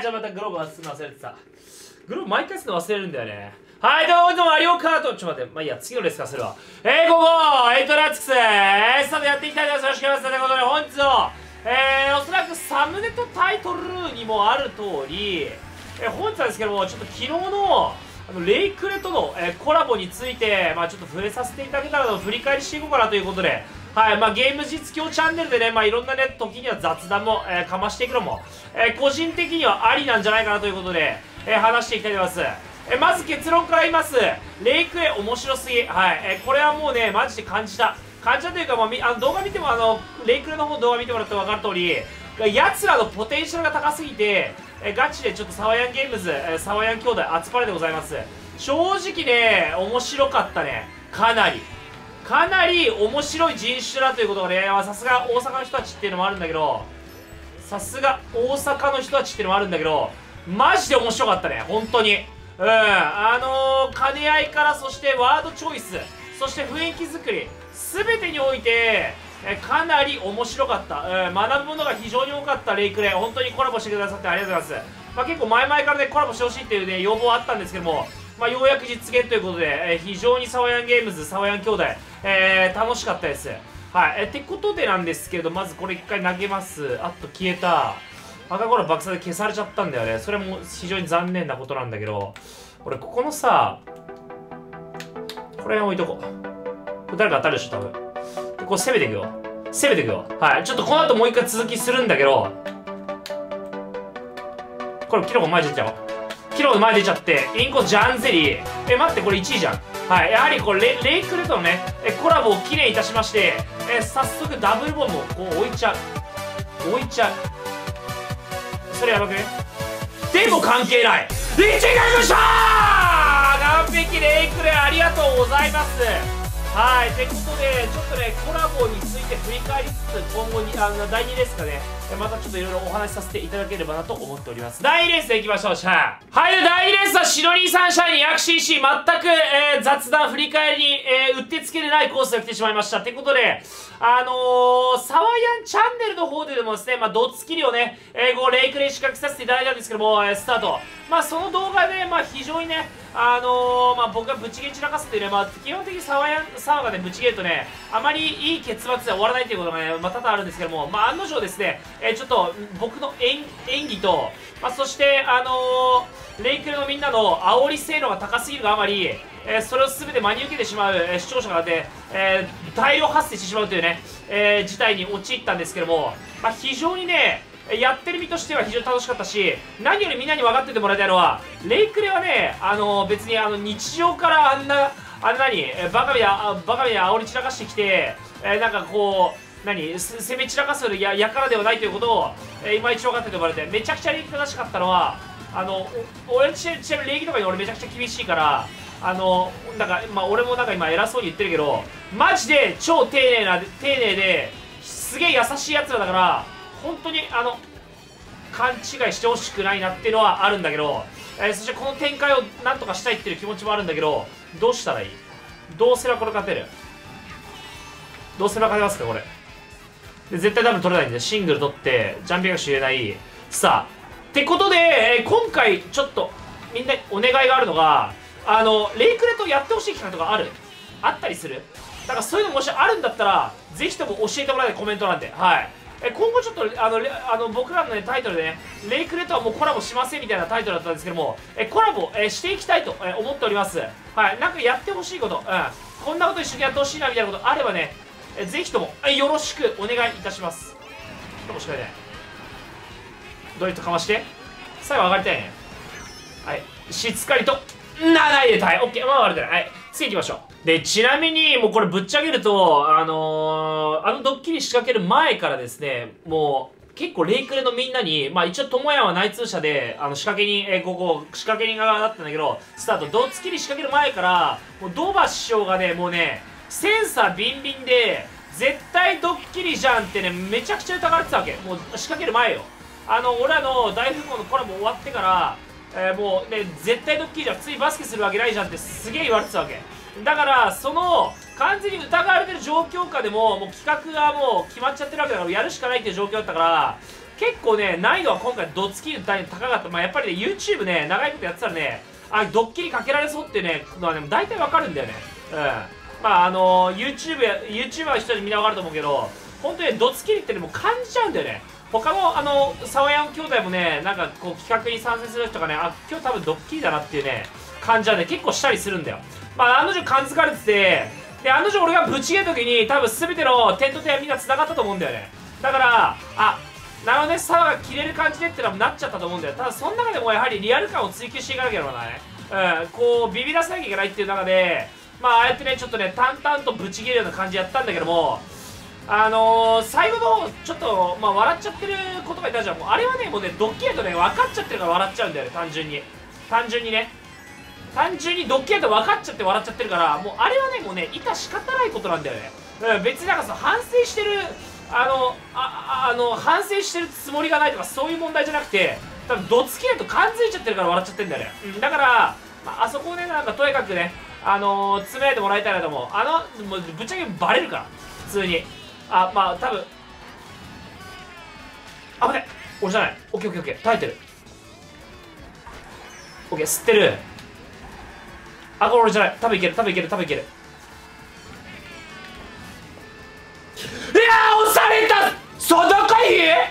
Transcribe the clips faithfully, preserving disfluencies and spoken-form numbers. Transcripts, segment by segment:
じゃあまたグローブするの忘れてた。グローブ毎回するの忘れるんだよね。はい、どうも、マリオカート。ちょっと待って、まあいいや、次のレースか、それは。えー、ここ、エイトラックス、えー、スタートやっていきたいと思います。よろしくお願いします。ということで、本日の、えー、おそらくサムネとタイトルにもある通り、えー、本日なんですけども、ちょっと昨日の、あのレイクレとの、えー、コラボについて、まあ、ちょっと触れさせていただけたらと振り返りしていこうかなということで、はいまあ、ゲーム実況チャンネルでね、まあ、いろんなね、時には雑談も、えー、かましていくのも、えー、個人的にはありなんじゃないかなということで、えー、話していきたいと思います。えー、まず結論から言います。レイクレ面白すぎ。はい、えー、これはもうね、マジで感じた。感じたというか、まあ、みあの動画見ても、あの、レイクレの方動画見てもらって分かる通り、奴らのポテンシャルが高すぎて、えー、ガチでちょっとサワヤンゲームズ、えー、サワヤン兄弟集まれでございます。正直ね、面白かったね。かなり。かなり面白い人種だということがね、さすが大阪の人たちっていうのもあるんだけど、さすが大阪の人たちっていうのもあるんだけど、マジで面白かったね、本当に。うん、あのー、兼ね合いから、そしてワードチョイス、そして雰囲気作り、すべてにおいて、えかなり面白かった、うん、学ぶものが非常に多かったレイクレ、本当にコラボしてくださってありがとうございます。まあ、結構前々からね、コラボしてほしいっていうね、要望あったんですけども、まあ、ようやく実現ということで、えー、非常にサワヤンゲームズ、サワヤン兄弟、えー、楽しかったです。はい。えー、ってことでなんですけれど、まずこれ一回投げます。あっと消えた。赤コーラ爆殺で消されちゃったんだよね。それも非常に残念なことなんだけど、俺ここのさ、これ置いとこう。これ誰か当たるでしょ、多分。で、こう攻めていくよ。攻めていくよ。はい。ちょっとこの後もう一回続きするんだけど、これキロコ前出ちゃおう。キロの前出ちゃって、インコジャンゼリー。え、待って、これいちいじゃん。はい。やはりこれレ、レイクレとのね、えコラボを記念いたしまして、え、早速ダブルボムをこう置いちゃう。置いちゃう。それやばくね？でも関係ない。いちいがりましたー！完璧レイクレありがとうございます。はい。ってことで、ちょっとね、コラボについて振り返りつつ、今後に、あの、だいにレースかね、またちょっといろいろお話しさせていただければなと思っております。だいにレースでいきましょう。シャー。はい。で、だいにレースはシロリーさん社に にひゃくシーシー 全く、えー、雑談振り返りに、えー、うってつけでないコースが来てしまいました。ってことで、あのー、サワヤンチャンネルの方ででもですね、まあ、ドッツキリをね、えー、こう、レイクレイ仕掛けさせていただいたんですけども、えー、スタート。まあ、その動画で、まあ、非常にね、あのー、まあ、僕がブチゲ散らかすっていうね、まあ、基本的にサワヤン、サワがね、ブチゲるとね、あまりいい結末で終わらないっていうことがね、まあ、多々あるんですけども、まあ、案の定ですね、えー、ちょっと、僕の演演技と、まあ、そして、あのー、レイクレのみんなの煽り性能が高すぎるがあまり、えー、それを全て真に受けてしまう、えー、視聴者がね、えー、大量発生してしまうというね、えー、事態に陥ったんですけども、まあ、非常にね、やってる身としては非常に楽しかったし、何よりみんなに分かっててもらいたいのは、レイクレはね、あのー、別にあの日常からあんな、あんなに、えー、バカみや、バカみや煽り散らかしてきて、えー、なんかこう、何、攻め散らかすややからではないということを、えー、今一度分かっててもらいたい。めちゃくちゃ礼儀正しかったのは、あの、俺ちなみに礼儀とかに俺めちゃくちゃ厳しいから、あの、なんか、まあ、俺もなんか今偉そうに言ってるけど、マジで超丁寧な、丁寧で、すげえ優しい奴らだから、本当にあの勘違いしてほしくないなっていうのはあるんだけど、えー、そしてこの展開をなんとかしたいっていう気持ちもあるんだけど、どうしたらいい？どうすればこれ勝てる？どうすれば勝てますかこれで。絶対多分取れないんで、シングル取ってジャンピングし入れない。さあってことで、えー、今回ちょっとみんなお願いがあるのが、あのレイクレとやってほしい企画とかあるあったりする？だからそういうのもしあるんだったらぜひとも教えてもらえないコメントなんで、はい。え今後ちょっとあのあの僕らの、ね、タイトルでね、レイクレとはもうコラボしませんみたいなタイトルだったんですけども、えコラボ、えしていきたいと、え思っております。はい、なんかやってほしいこと、うん、こんなこと一緒にやってほしいなみたいなことあればね、えぜひとも、えよろしくお願いいたします。ともしかね、ドリフトかまして、最後上がりたいね。はい、しっかりと、なな入れたい。オッケー、まあ悪くない。はい、次行きましょう。で、ちなみに、もうこれぶっちゃけると、あのー、あのドッキリ仕掛ける前からですね、もう、結構レイクレのみんなに、まあ一応、ともやんは内通者で、あの、仕掛け人、えー、ここ、仕掛け人側だったんだけど、スタート、ドッキリ仕掛ける前から、もうドバ師匠がね、もうね、センサービンビンで、絶対ドッキリじゃんってね、めちゃくちゃ疑われてたわけ。もう仕掛ける前よ。あの、俺らの大富豪のコラボ終わってから、えー、もうね、絶対ドッキリじゃん、普通にバスケするわけないじゃんってすげえ言われてたわけ。だから、その、完全に疑われてる状況下でも、もう企画がもう決まっちゃってるわけだから、やるしかないっていう状況だったから、 結構ね、難易度は今回ドッツキリの高かった。まあやっぱりね、YouTube ね、長いことやってたらね、あ、ドッキリかけられそうっていうね、のはね、大体わかるんだよね。うん。まああのー、YouTube や、YouTuber の人にみんなわかると思うけど、本当にドッツキリってね、もう感じちゃうんだよね。他のあの、サワヤン兄弟もね、なんかこう企画に参戦する人がね、あ、今日多分ドッキリだなっていうね、感じはね、結構したりするんだよ。まあ案の定感づかれてて、で、案の定俺がぶち切れた時に多分全ての点と点はみんな繋がったと思うんだよね。だから、あ、なるほどね、サワが切れる感じでってのはなっちゃったと思うんだよ。ただその中でもやはりリアル感を追求していかなければならない。うん、こう、ビビらせなきゃいけないっていう中で、まあああやってね、ちょっとね、淡々とぶち切れるような感じやったんだけども、あのー、最後の、ちょっと、まあ笑っちゃってることがいたじゃん。もうあれはね、もうね、ドッキリとね、分かっちゃってるから笑っちゃうんだよね、単純に。単純にね。単純にドッキリと分かっちゃって笑っちゃってるから、もうあれはね、もうね、致し方ないことなんだよね。うん、別になんかさ、反省してる、あの、あ、あの、反省してるつもりがないとか、そういう問題じゃなくて、多分ドッツキリと感づいちゃってるから笑っちゃってるんだよね。うん、だから、まあ、あそこをね、なんかとにかくね、あのー、詰めないでもらいたいなと思う。あの、もうぶっちゃけバレるから、普通に。あ、まあ、多分。あぶね、俺じゃない。オッケーオッケーオッケー、耐えてる。オッケー、吸ってる。あ、これ俺じゃない。多分いける、多分いける、多分いける。いやー、押された。その回避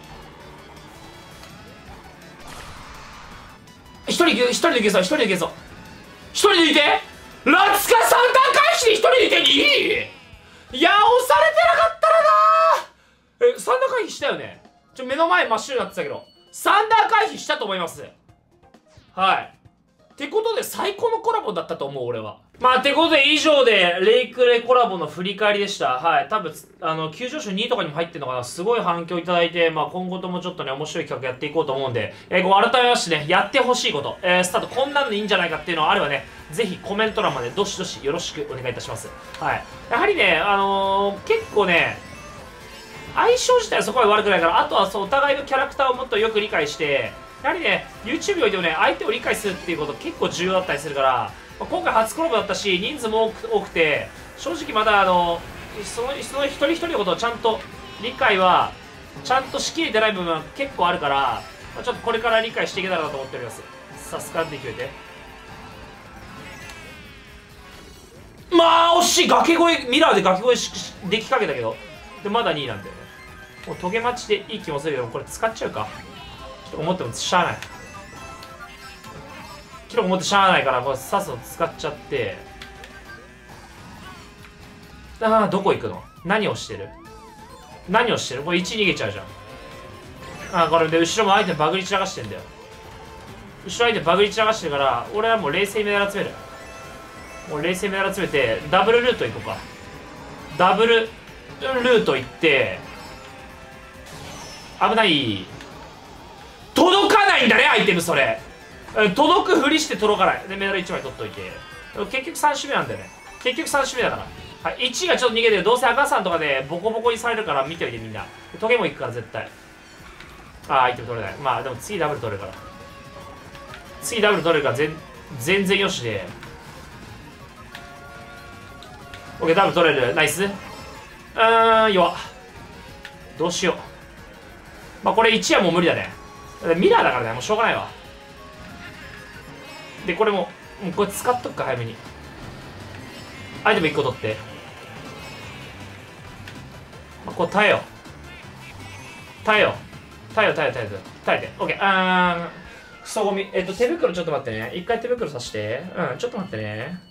一人、一人でいけそう、一人でいけそう。一人でいてラツカ三段回避で一人でいてにいやー、押されてなかったらなー。え、三段回避したよね。ちょ、目の前真っ白になってたけど。三段回避したと思います。はい。ってことで最高のコラボだったと思う、俺は。まあ、てことで以上で、レイクレコラボの振り返りでした。はい。多分、あの、急上昇にいとかにも入ってるのかな。すごい反響いただいて、まあ、今後ともちょっとね、面白い企画やっていこうと思うんで、えー、こう改めましてね、やってほしいこと、えー、スタートこんなんでいいんじゃないかっていうのがあればね、ぜひコメント欄までどしどしよろしくお願いいたします。はい。やはりね、あのー、結構ね、相性自体はそこまで悪くないから、あとはそう、お互いのキャラクターをもっとよく理解して、やはりね、YouTube においてもね、相手を理解するっていうこと結構重要だったりするから、まあ、今回初コラボだったし、人数も多く、多くて、正直まだあの、その、その一人一人のことをちゃんと理解は、ちゃんとしきれてない部分は結構あるから、まあ、ちょっとこれから理解していけたらなと思っております。さあ、スカンで決めて。まあ、惜しい崖越え、ミラーで崖越えしできかけたけど、で、まだにいなんだよね。もうトゲ待ちでいい気もするけど、これ使っちゃうか。思ってもしゃあない。キロ思ってしゃあないから、これさっさと使っちゃって。ああ、どこ行くの？何をしてる？何をしてる？これいち逃げちゃうじゃん。ああ、これで後ろも相手バグり散らかしてんだよ。後ろ相手バグり散らかしてるから、俺はもう冷静にメダル集める。もう冷静にメダル集めて、ダブルルート行こうか。ダブルルート行って、危ない。届かないんだね、アイテムそれ。届くふりして届かない。で、メダルいちまい取っといて。結局さん周目なんだよね。結局さん周目だから。はい、いちいがちょっと逃げてる。どうせ赤さんとかでボコボコにされるから見ておいてみんな。トゲも行くから絶対。ああ、アイテム取れない。まあでも次ダブル取れるから。次ダブル取れるから全全然よしで。オッケー、ダブル取れる。ナイス。うーん、弱。どうしよう。まあこれいちはもう無理だね。ミラーだからね、もうしょうがないわ。で、これも、もうこれ使っとくか、早めに。アイテムいっこ取って。まあ、これ耐えよう。耐えよう。耐えよう、耐えよう、耐えよう。耐えて。オッケー。あー、クソゴミ。えっと、手袋ちょっと待ってね。一回手袋さして。うん、ちょっと待ってね。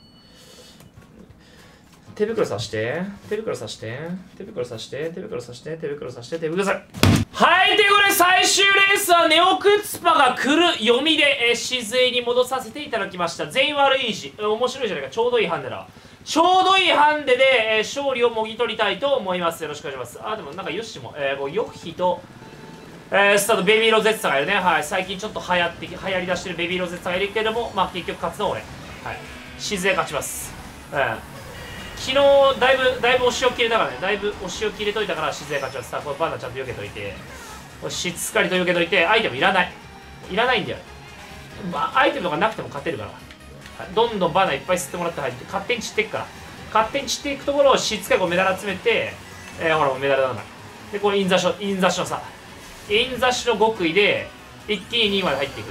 手袋さして、手袋さして、手袋さして、手袋さして、手袋さして、手袋さして。はい、ということで最終レースはネオクツパが来る読みで、えー、静江に戻させていただきました。全員悪いし、面白いじゃないか。ちょうどいいハンデだ。ちょうどいいハンデで、えー、勝利をもぎ取りたいと思います。よろしくお願いします。あ、でもなんかヨッシュも、えー、ヨッヒと、えー、スタートベビーロゼッツァがいるね。はい、最近ちょっと流行って、流行りだしてるベビーロゼッツァがいるけれども、まあ結局勝つのは俺。はい。静江勝ちます。うん。昨日だいぶだいぶ押しを切れたからね、だいぶ押しを切れといたから静江勝ちます。さあ、これバナちゃんと避けといて、しっかりと避けといて、アイテムいらない。いらないんだよ。まあ、アイテムとかなくても勝てるから。はい、どんどんバナいっぱい吸ってもらって入って、勝手に散っていくから。勝手に散っていくところをしっかりこうメダル集めて、えー、ほら、メダルだな。で、これインザショ、インザショさ。 インザシの極意で一気ににまで入っていく。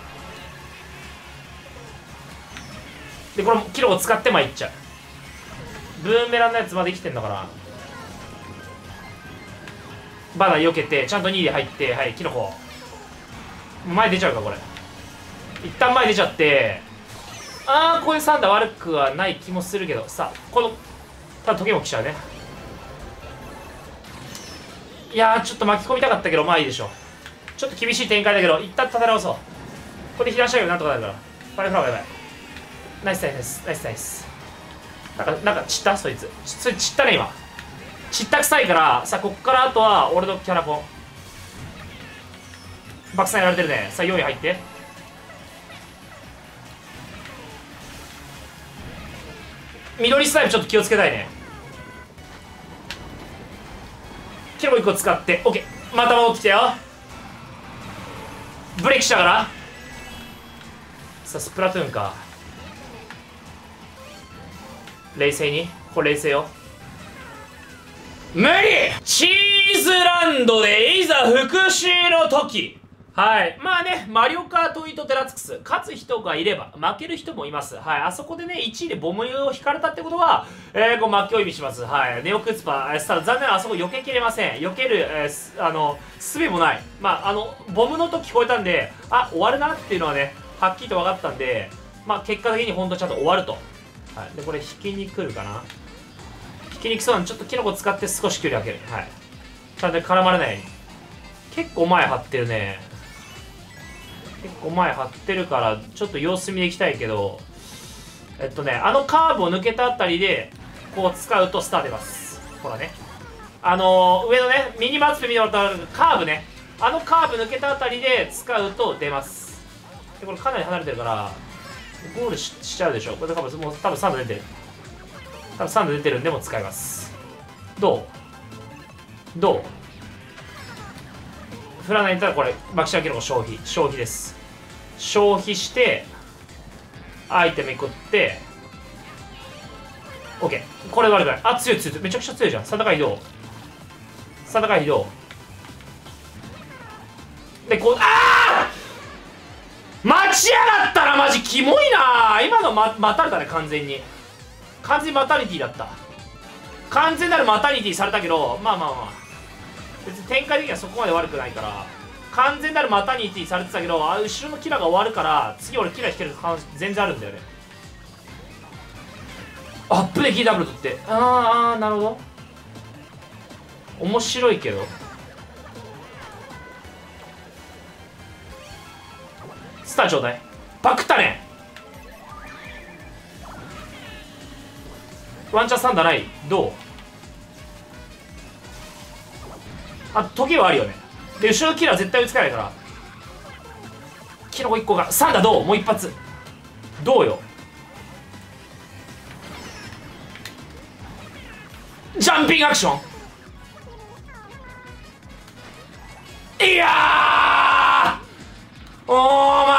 でこれキロを使ってまいっちゃう。ブーメランのやつまで生きてんだから、バナ避けてちゃんとにで入って、はい、キノコ前出ちゃうか。これ一旦前出ちゃって、ああここでさん打悪くはない気もするけど、さあこのただ時計も来ちゃうね。いやーちょっと巻き込みたかったけど、まあいいでしょう。ちょっと厳しい展開だけど一旦立て直そう。これで東上げなんとかなるから。ファイフラワーやばい。ナイスナイスナイスナイスナイス。なんかなんか散った、そいつそいつ散ったね今。散った臭いから、さあこっからあとは俺のキャラコン爆散やられてるね。さあよんい入って、緑スタイルちょっと気をつけたいね。キノコいっこ使って OK。 また戻ってきたよ。ブレーキしたから。さあスプラトゥーンか。冷静に、これ冷静よ。無理。チーズランドでいざ復讐の時。はい。まあね、マリオカートイートテラツクス、勝つ人がいれば負ける人もいます。はい。あそこでね、いちいでボムを引かれたってことは、えー、こう負けを意味します。はい。ネオクツパ、えー、ただ残念なあそこ避けきれません。避ける、えー、あの、すべもない。まあ、あの、ボムの音聞こえたんで、あ、終わるなっていうのはね、はっきりと分かったんで、まあ、結果的にほんとちゃんと終わると。はい。で、これ引きに来るかな。引きに来そうなんで、ちょっとキノコ使って少し距離開ける。はい。ちゃんと絡まれないように。結構前張ってるね。結構前張ってるから、ちょっと様子見でいきたいけど、えっとね、あのカーブを抜けたあたりで、こう使うとスター出ます。ほらね。あのー、上のね、ミニマップ見てもらったら、カーブね。あのカーブ抜けたあたりで使うと出ます。で、これかなり離れてるから、ゴール し, しちゃうでしょ。これ多分もう多分さん打出てる。多分さん打出てるんでも使います。どうどう振らないんだったらこれマキシマキノコ消費消費です。消費してアイテムいっこって OK。 これ悪くない。あ強い強い、めちゃくちゃ強いじゃん。さん高い移動、さん高い移動でこう、あー待ちやがったな。マジキモいな今の。ま待たれたね。完全に完全にマタニティだった。完全なるマタニティされたけど、まあまあまあ別に展開的にはそこまで悪くないから、完全なるマタニティされてたけど、あ後ろのキラが終わるから次俺キラ引ける可能性全然あるんだよね。アップでキーダブル取って、あーあーなるほど、面白いけど。スターちょうだい。パクったね。ワンチャンさん打ない。どうあ、時計はあるよね。で後ろのキラー絶対追いつかないから、キノコいっこがさん打どう。もう一発どうよ。ジャンピングアクション。いやーお前